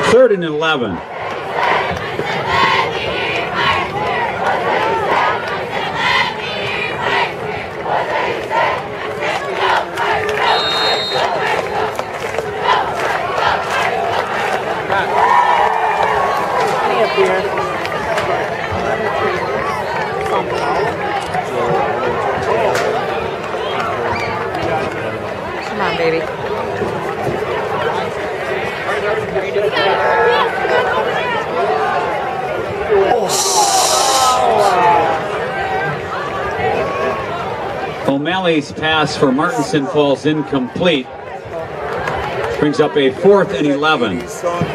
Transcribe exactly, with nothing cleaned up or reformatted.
Third and eleven. Come on, baby. O'Malley's pass for Martinson falls incomplete. Brings up a fourth and eleven.